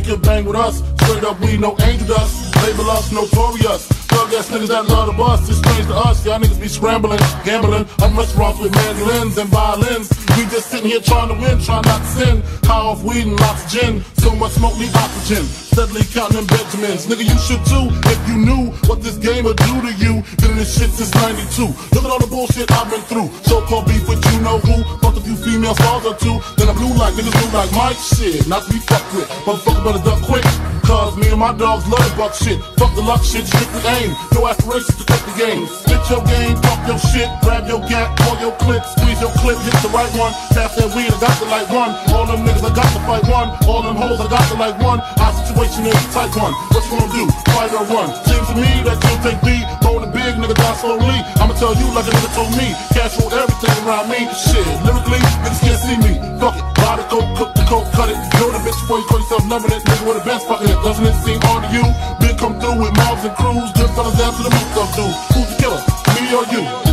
can bang with us. Straight up, we no angel dust. Label us notorious. Thug ass niggas that love the bus. It's strange to us. Y'all niggas be scrambling, gambling. I'm restaurants with mandolins and violins. We just sitting here trying to win, trying not to sin. High off weed and lots of gin. So much smoke, need oxygen. Steadily counting them Benjamins. Nigga, you should too, if you knew what this game would do to you. Been in this shit since 92. Look at all the bullshit I've been through. So-called beef with you know who. Fucked a few female stars or two. Then I blew like niggas blue like Mike. Shit, not to be fucked with. Motherfucker better duck quick. Cause me and my dogs love the buck shit. Fuck the luck shit, strictly aim. No aspirations to take the game. Spit your game, talk your shit. Grab your gap, call your clip. Squeeze your clip, hit the right one. Pass that weed, I got the like one. All them niggas, I got to fight one. All them hoes, I got to like one. Our situation is type one. What you gonna do? Fight or run? Seems to me that you take lead. Rolling big, nigga die slowly. I'ma tell you like a nigga told me. Cash roll everything around me. Shit, lyrically, niggas can't see me. Fuck it, buy the coke, cook the coke, cut it. Know the bitch before you call yourself numbing it. Nigga with a bench fucking it. Doesn't it seem hard to you? Big come through with mobs and crews. Good fellas down to the roof of dudes. Who's the killer? Me or you?